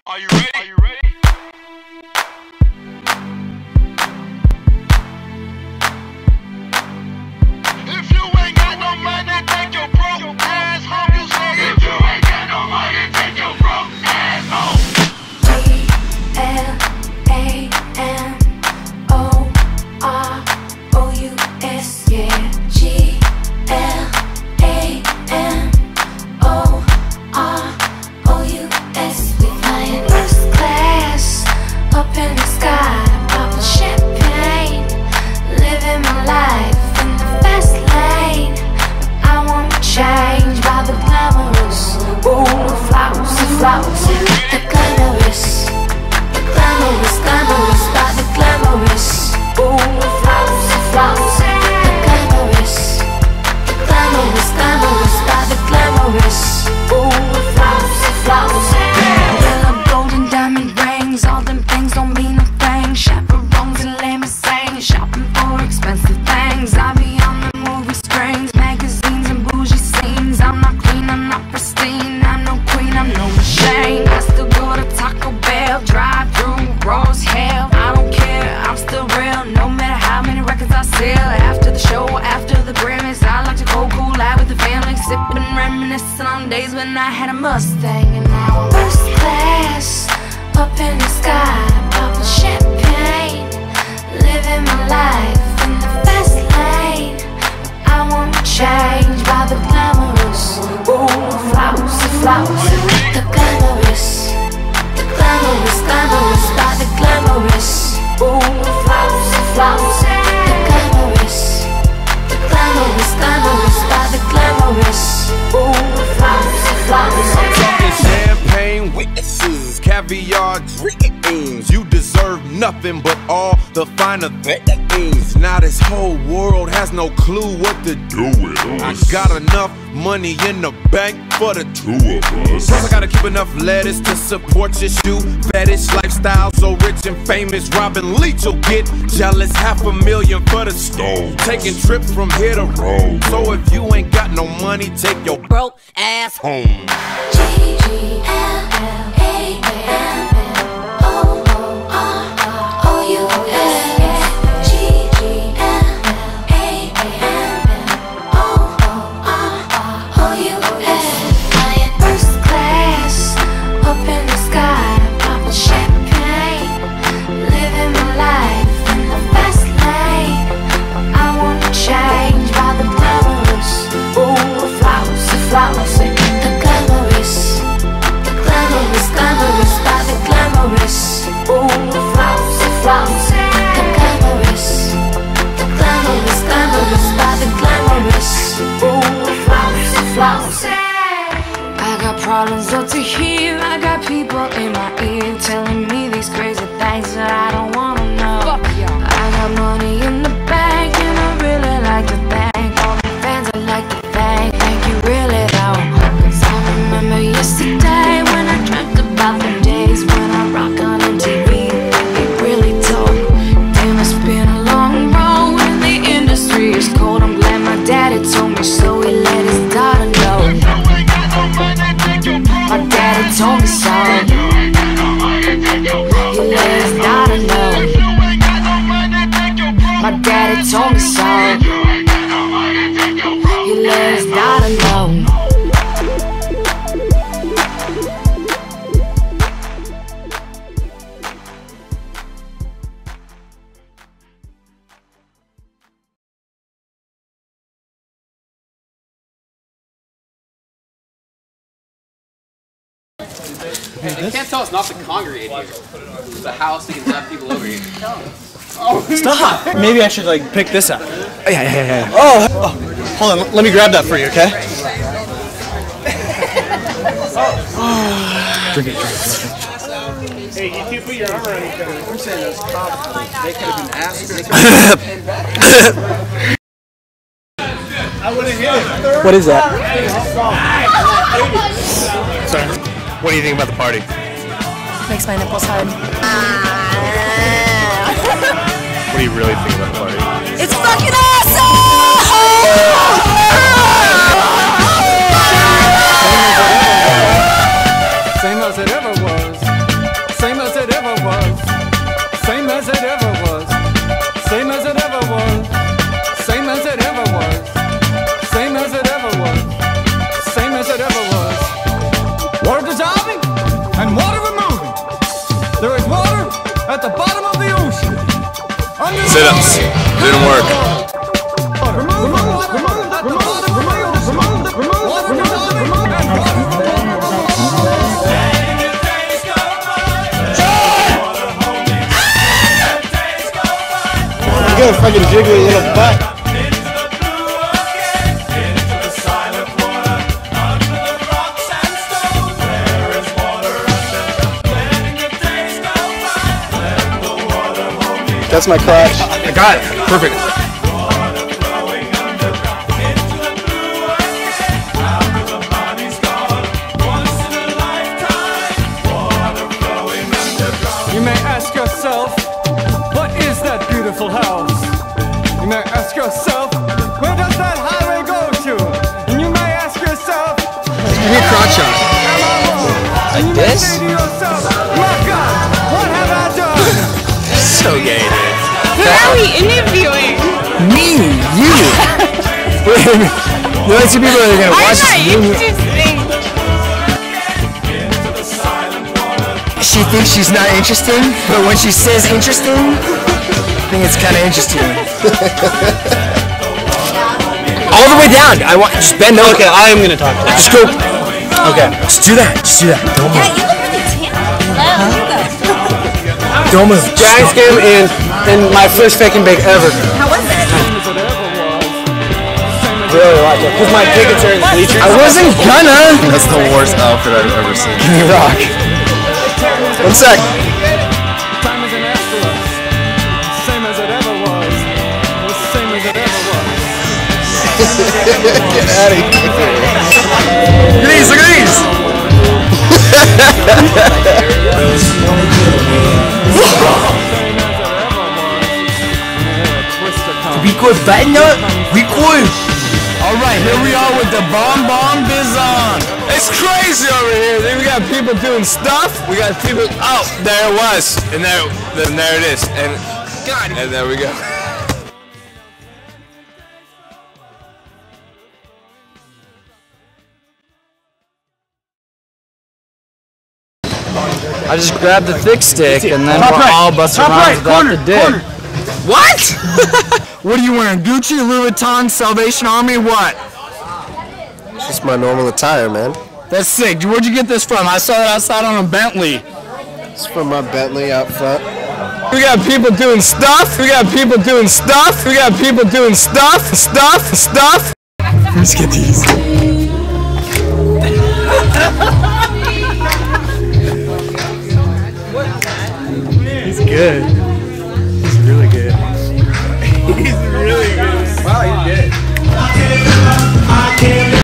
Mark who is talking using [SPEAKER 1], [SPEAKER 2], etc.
[SPEAKER 1] Are you ready? Are you ready? If you ain't got no money, take your broke ass home. You say if you ain't got no money, take your broke ass home.
[SPEAKER 2] G-L-A-M-O-R-O-U-S, yeah. G-L-A-M-O-R-O-U-S. We flying first class up in the sky, popping champagne, living my life in the fast lane. I won't change by the glamorous, ooh, flowers, the glamorous, the glamorous, glamorous, by the glamorous, ooh, flowers, the glamorous, glamorous, by the glamorous, ooh, flowers. Yellow, golden, diamond rings, all them things don't mean a thing. Chaperones and limousines, shopping for expensive things. I be on the movie screens, magazines and bougie scenes. I'm not clean, I'm not pristine, I'm no queen, I'm no machine. I still go to Taco Bell, drive through raw as hell. I don't care, I'm still real, no matter how many records I sell. After the show, after the Grammys, I like to go cool out with the family, sipping, reminiscing on days when I had a Mustang. And now I'm first class up in the sky, popping champagne, living my life in the fast lane. I won't change by the glamorous, ooh, flowers, the glamorous, by the glamorous, ooh, flowers, the glamorous, by the glamorous, ooh, flowers.
[SPEAKER 3] I'm talking champagne witnesses, caviar dreams. You deserve nothing but all the finer things. Now this whole world has no clue what to do with us. I got enough money in the bank for the two of us. Plus I gotta keep enough lettuce to support your shoe fetish lifestyle. So rich and famous, Robin Leach will get jealous. $500,000 for the stove, taking trips from here to Rome. So if you ain't got no money, take your broke ass home.
[SPEAKER 2] Problems up to here, I got people in my ear telling me these crazy things that I don't wanna know. I got money in the bank and I really like to thank all the fans. I like to thank you really though. 'Cause I remember yesterday when I dreamt about the days when I rock on MTV. It really told. Damn, it's been a long road and the industry is cold. I'm glad my daddy told me so, he let his daughter know. My daddy told me so. He let his daughter know. My daddy told me so. He let his daughter know.
[SPEAKER 4] You can't tell us not to congregate here. There's a house that can have people over here.
[SPEAKER 5] Stop! Maybe I should like pick this up. Oh, yeah. Oh, hold on. Let me grab that for you, okay? Drink it.
[SPEAKER 6] Hey, you can't put your arm around each other. We're saying those cops, they could have been asked. I would have hit it.
[SPEAKER 5] What is that?
[SPEAKER 6] Sorry. What do you think about the party?
[SPEAKER 7] Makes my nipples hard.
[SPEAKER 6] What do you really think about the party?
[SPEAKER 7] It's fucking awesome!
[SPEAKER 5] Same as it ever was.
[SPEAKER 3] Sit-ups. Didn't work.
[SPEAKER 5] You got a fucking jiggly little butt. That's my crotch.
[SPEAKER 4] I got it. Perfect.
[SPEAKER 8] You may ask yourself, what is that beautiful house? You may ask yourself, where does that highway go to? And you may ask yourself,
[SPEAKER 5] Give me a crotch shot.
[SPEAKER 8] like this? Say to yourself, my God, what have I done?
[SPEAKER 3] So gay, dude.
[SPEAKER 7] Who are we interviewing?
[SPEAKER 5] Me, you. The only two people that are gonna watch
[SPEAKER 7] I'm
[SPEAKER 5] this.
[SPEAKER 7] not interesting.
[SPEAKER 5] She thinks she's not interesting, but when she says interesting, I think it's kind of interesting. All the way down. I want just bend over.
[SPEAKER 4] Okay, I am gonna talk to you.
[SPEAKER 5] Just go. Okay. Just do that. Just do that. Don't move.
[SPEAKER 7] Yeah, you look really tan.
[SPEAKER 5] Don't move.
[SPEAKER 4] Giants game and my first fake and bake ever.
[SPEAKER 7] How was it?
[SPEAKER 4] Really like it. Cause my tickets are in the bleachers.
[SPEAKER 5] I wasn't gonna.
[SPEAKER 3] That's the worst outfit I've ever seen.
[SPEAKER 5] Give me a rock. 1 sec.
[SPEAKER 8] Time isn't after us. Same as it ever was. The same as it ever was.
[SPEAKER 5] Get out of here. Look at these. Look at these. We could button up. We could. All right, here we are with the bomb bizon.
[SPEAKER 3] It's crazy over here. Then we got people doing stuff. We got people. Oh, there it was, and there it is, and there we go.
[SPEAKER 5] I just grabbed the thick stick and then we're all busting around without the dick. What? What are you wearing? Gucci, Louis Vuitton, Salvation Army, what?
[SPEAKER 6] Just my normal attire, man.
[SPEAKER 5] That's sick. Where'd you get this from? I saw it outside on a Bentley.
[SPEAKER 6] It's from my Bentley out front.
[SPEAKER 5] We got people doing stuff. We got people doing stuff. We got people doing stuff. Let's get these. He's good. He's really good. He's really good. Wow, he's good.